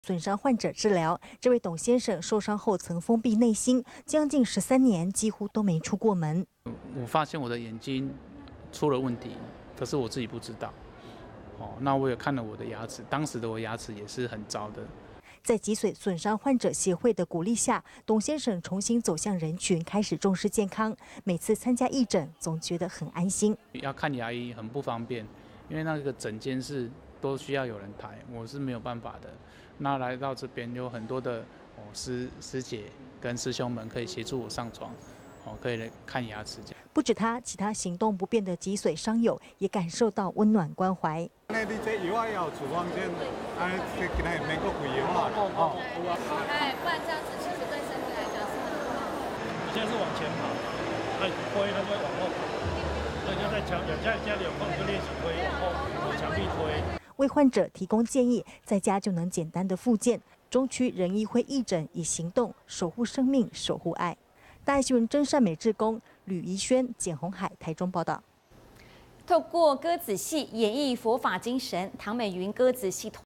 损伤患者治疗。这位董先生受伤后曾封闭内心，将近13年几乎都没出过门。 我发现我的眼睛出了问题，可是我自己不知道。那我也看了我的牙齿，当时的我牙齿也是很糟的。 在脊髓损伤患者协会的鼓励下，董先生重新走向人群，开始重视健康。每次参加义诊，总觉得很安心。 要看牙医很不方便，因为那个诊间是都需要有人抬，我是没有办法的。那来到这边有很多的师姐跟师兄们可以协助我上床，可以来看牙齿。 不止他，其他行动不便的脊髓伤友也感受到温暖关怀。 那你这以外要处方间，给他也能够回油嘛？ 不然这样子其实对身体来讲是很不好的。 你现在是往前跑，推它就会往后跑，所以就在家里有空就练习推，往后往墙壁推。 为患者提供建议，在家就能简单的复健。中区仁医会义诊以行动守护生命，守护爱。大爱新闻真善美志工吕怡轩、简宏海台中报道。 透过歌子戏演绎佛法精神，唐美云歌子戏团